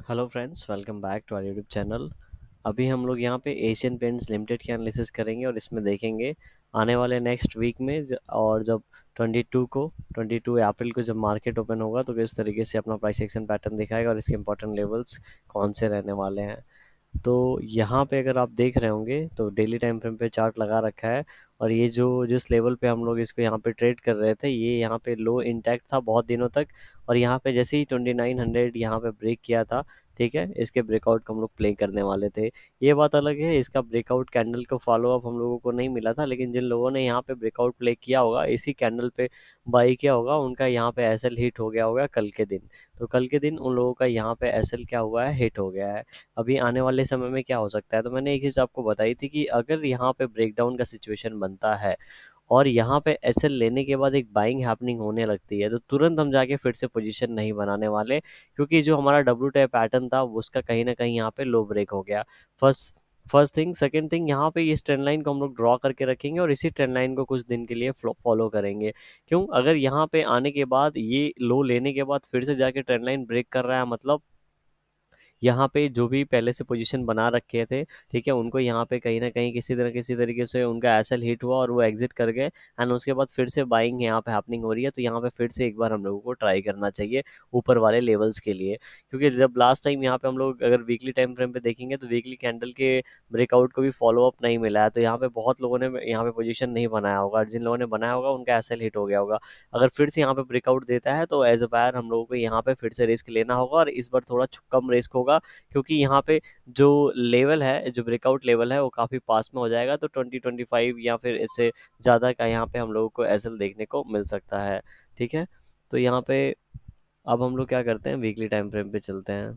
Hello friends, welcome back to our YouTube channel. अभी हम लोग यहाँ पे एशियन पेंट्स लिमिटेड की एनालिसिस करेंगे और इसमें देखेंगे आने वाले नेक्स्ट वीक में और जब 22 अप्रैल को जब मार्केट ओपन होगा तो किस तरीके से अपना प्राइस एक्शन पैटर्न दिखाएगा और इसके इंपॉर्टेंट लेवल्स कौन से रहने वाले हैं। तो यहाँ पे अगर आप देख रहे होंगे तो डेली टाइम फ्रेम पे चार्ट लगा रखा है और ये जो जिस लेवल पे हम लोग इसको यहाँ पे ट्रेड कर रहे थे ये यहाँ पे लो इंटैक्ट था बहुत दिनों तक। और यहाँ पे जैसे ही 2900 यहाँ पे ब्रेक किया था, ठीक है, इसके ब्रेकआउट को हम लोग प्ले करने वाले थे। ये बात अलग है, इसका ब्रेकआउट कैंडल को फॉलो अप हम लोगों को नहीं मिला था, लेकिन जिन लोगों ने यहाँ पे ब्रेकआउट प्ले किया होगा इसी कैंडल पे बाई किया होगा उनका यहाँ पे एसएल हिट हो गया होगा कल के दिन। तो कल के दिन उन लोगों का यहाँ पे एसएल क्या हुआ है, हिट हो गया है। अभी आने वाले समय में क्या हो सकता है, तो मैंने एक चीज़ आपको बताई थी कि अगर यहाँ पे ब्रेकडाउन का सिचुएशन बनता है और यहाँ पे एसएल लेने के बाद एक बाइंग हैपनिंग होने लगती है तो तुरंत हम जाके फिर से पोजीशन नहीं बनाने वाले, क्योंकि जो हमारा डब्ल्यू टाइप पैटर्न था उसका कहीं ना कहीं यहाँ पे लो ब्रेक हो गया। First first thing, second thing, यहाँ पे इस ट्रेंड लाइन को हम लोग ड्रॉ करके रखेंगे और इसी ट्रेंड लाइन को कुछ दिन के लिए फॉलो करेंगे। क्यों, अगर यहाँ पे आने के बाद ये लो लेने के बाद फिर से जाके ट्रेंड लाइन ब्रेक कर रहा है, मतलब यहाँ पे जो भी पहले से पोजीशन बना रखे थे, ठीक है, उनको यहाँ पे कहीं ना कहीं किसी तरीके से उनका एसएल हिट हुआ और वो एग्जिट कर गए एंड उसके बाद फिर से बाइंग यहाँ पे हैपनिंग हो रही है। तो यहाँ पे फिर से एक बार हम लोगों को ट्राई करना चाहिए ऊपर वाले लेवल्स के लिए, क्योंकि जब लास्ट टाइम यहाँ पे हम लोग अगर वीकली टाइम फ्रेम पे देखेंगे तो वीकली कैंडल के ब्रेकआउट को भी फॉलो अप नहीं मिला है। तो यहाँ पे बहुत लोगों ने यहाँ पे पोजीशन नहीं बनाया होगा, जिन लोगों ने बनाया होगा उनका एसएल हिट हो गया होगा। अगर फिर से यहाँ पे ब्रेकआउट देता है तो एज अ बायर हम लोगों को यहाँ पे फिर से रिस्क लेना होगा और इस बार थोड़ा कम रिस्क होगा, क्योंकि यहाँ पे जो लेवल है, जो ब्रेकआउट लेवल है वो काफ़ी पास में हो जाएगा। तो 2025 या फिर इससे ज़्यादा का यहाँ पे हम लोगों को एसएल देखने को मिल सकता है। ठीक है, तो यहाँ पे अब हम लोग क्या करते हैं, वीकली टाइम फ्रेम पे चलते हैं।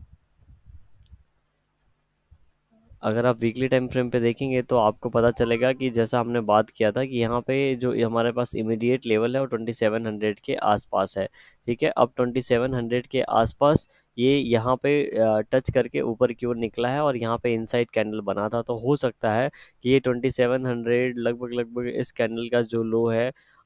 अगर आप वीकली टाइम फ्रेम पे देखेंगे तो आपको पता चलेगा कि जैसा हमने बात किया था कि यहाँ पे जो हमारे पास इमीडिएट लेवल है वो 2700 के आसपास है। ठीक है, अब 2700 के आसपास ये यहाँ पे टच करके ऊपर की ओर निकला है और यहाँ पे इनसाइड कैंडल बना था। तो हो सकता है कि ये 2700 लगभग लगभग इस कैंडल का जो लो है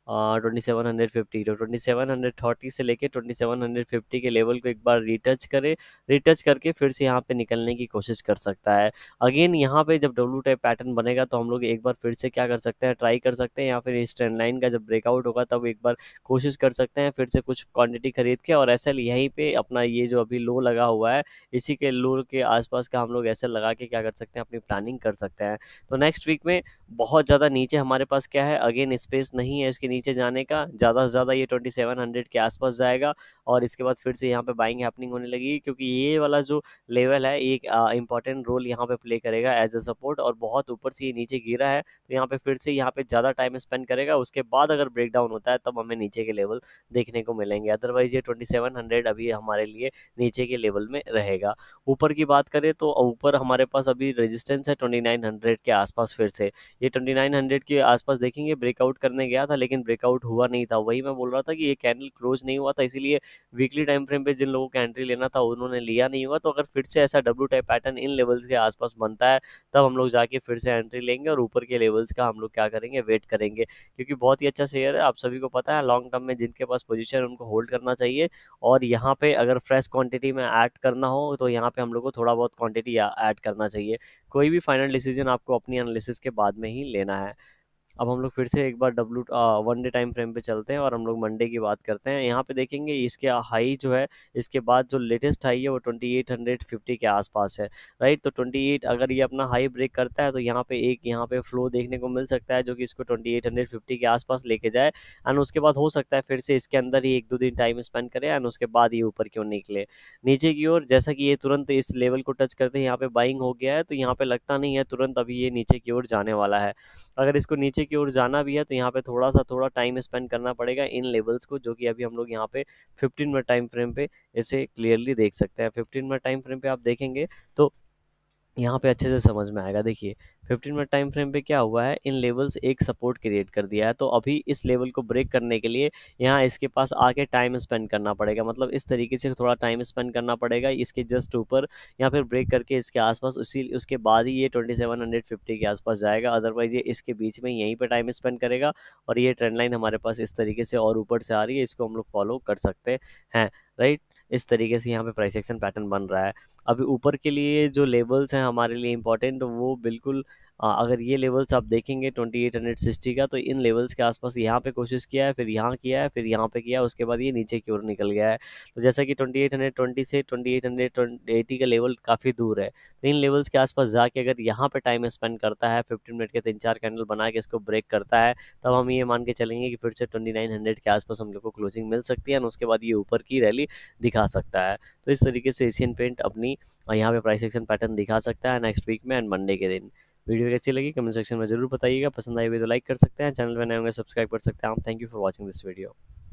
2750, तो 2730 से लेके 2750 के लेवल को एक बार रीटच करे। रीटच करके फिर से यहाँ पे निकलने की कोशिश कर सकता है। अगेन यहाँ पे जब डब्ल्यू टाइप पैटर्न बनेगा तो हम लोग एक बार फिर से क्या कर सकते हैं, ट्राई कर सकते हैं, या फिर इस ट्रेंड लाइन का जब ब्रेकआउट होगा तब एक बार कोशिश कर सकते हैं फिर से कुछ क्वांटिटी खरीद के और एसएल यहीं पे अपना ये जो अभी लो लगा हुआ है इसी के लो के आसपास का हम लोग एसएल लगा के क्या कर सकते हैं, अपनी प्लानिंग कर सकते हैं। तो नेक्स्ट वीक में बहुत ज़्यादा नीचे हमारे पास क्या है, अगेन स्पेस नहीं है इसके नीचे जाने का। ज़्यादा से ज़्यादा ये 2700 के आसपास जाएगा और इसके बाद फिर से यहाँ पे बाइंग हैपनिंग होने लगेगी, क्योंकि ये वाला जो लेवल है एक इंपॉर्टेंट रोल यहाँ पे प्ले करेगा एज अ सपोर्ट। और बहुत ऊपर से ये नीचे गिरा है तो यहाँ पे फिर से यहाँ पे ज़्यादा टाइम स्पेंड करेगा, उसके बाद अगर ब्रेक डाउन होता है तब हमें नीचे के लेवल देखने को मिलेंगे। अदरवाइज ये 2700 अभी हमारे लिए नीचे के लेवल में रहेगा। ऊपर की बात करें तो ऊपर हमारे पास अभी रेजिस्टेंस है 2900 के आसपास। फिर से ये 2900 के आसपास देखेंगे, ब्रेकआउट करने गया था लेकिन ब्रेकआउट हुआ नहीं था। वही मैं बोल रहा था कि ये कैंडल क्लोज नहीं हुआ था, इसीलिए वीकली टाइम फ्रेम पे जिन लोगों को एंट्री लेना था उन्होंने लिया नहीं हुआ। तो अगर फिर से ऐसा डब्ल्यू टाइप पैटर्न इन लेवल्स के आसपास बनता है तब हम लोग जाके फिर से एंट्री लेंगे और ऊपर के लेवल्स का हम लोग क्या करेंगे, वेट करेंगे, क्योंकि बहुत ही अच्छा शेयर है, आप सभी को पता है। लॉन्ग टर्म में जिनके पास पोजीशन है उनको होल्ड करना चाहिए और यहाँ पे अगर फ्रेश क्वांटिटी में ऐड करना हो तो यहाँ पे हम लोग को थोड़ा बहुत क्वांटिटी ऐड करना चाहिए। कोई भी फाइनल डिसीजन आपको अपनी एनालिसिस के बाद में ही लेना है। अब हम लोग फिर से एक बार W one day time frame पे चलते हैं और हम लोग मंडे की बात करते हैं। यहाँ पे देखेंगे इसके हाई जो है, इसके बाद जो लेटेस्ट हाई है वो 2850 के आसपास है। राइट, तो 28 अगर ये अपना हाई ब्रेक करता है तो यहाँ पे एक यहाँ पे फ्लो देखने को मिल सकता है जो कि इसको 2850 के आसपास लेके जाए एंड उसके बाद हो सकता है फिर से इसके अंदर ही एक दो दिन टाइम स्पेंड करे एंड उसके बाद ये ऊपर क्यों निकले नीचे की ओर। जैसा कि ये तुरंत इस लेवल को टच करते हैं यहाँ पे बाइंग हो गया है, तो यहाँ पे लगता नहीं है तुरंत अभी ये नीचे की ओर जाने वाला है। अगर इसको नीचे की ओर जाना भी है तो यहाँ पे थोड़ा टाइम स्पेंड करना पड़ेगा इन लेवल्स को, जो कि अभी हम लोग यहाँ पे 15 मिनट टाइम फ्रेम पे इसे क्लियरली देख सकते हैं। 15 मिनट टाइम फ्रेम पे आप देखेंगे तो यहाँ पे अच्छे से समझ में आएगा। देखिए 15 मिनट टाइम फ्रेम पे क्या हुआ है, इन लेवल्स एक सपोर्ट क्रिएट कर दिया है, तो अभी इस लेवल को ब्रेक करने के लिए यहाँ इसके पास आके टाइम स्पेंड करना पड़ेगा, मतलब इस तरीके से थोड़ा टाइम स्पेंड करना पड़ेगा इसके जस्ट ऊपर या फिर ब्रेक करके इसके आसपास, उसी उसके बाद ही ये 2750 के आसपास जाएगा। अदरवाइज ये इसके बीच में यहीं पे टाइम स्पेंड करेगा और ये ट्रेंड लाइन हमारे पास इस तरीके से और ऊपर से आ रही है, इसको हम लोग फॉलो कर सकते हैं। राइट, इस तरीके से यहाँ पे प्राइस एक्शन पैटर्न बन रहा है। अभी ऊपर के लिए जो लेवल्स हैं हमारे लिए इंपॉर्टेंट, वो बिल्कुल अगर ये लेवल्स आप देखेंगे 2860 का, तो इन लेवल्स के आसपास यहाँ पे कोशिश किया है, फिर यहाँ किया है, फिर यहाँ पे किया है, उसके बाद ये नीचे की ओर निकल गया है। तो जैसा कि 2820 से 2880 का लेवल काफ़ी दूर है, तो इन लेवल्स के आसपास जाके अगर यहाँ पे टाइम स्पेंड करता है, 15 मिनट के 3-4 कैंडल बना के इसको ब्रेक करता है, तब हम ये मान के चलेंगे कि फिर से 2900 के आसपास हम लोग को क्लोजिंग मिल सकती है, और उसके बाद ये ऊपर की रैली दिखा सकता है। तो इस तरीके से एशियन पेंट अपनी यहाँ पे प्राइस एक्शन पैटर्न दिखा सकता है नेक्स्ट वीक में एंड मंडे के दिन। वीडियो कैसी लगी कमेंट सेक्शन में जरूर बताइएगा, पसंद आई वीडियो लाइक कर सकते हैं, चैनल पर नए होंगे सब्सक्राइब कर सकते हैं आप। Thank you for watching this video.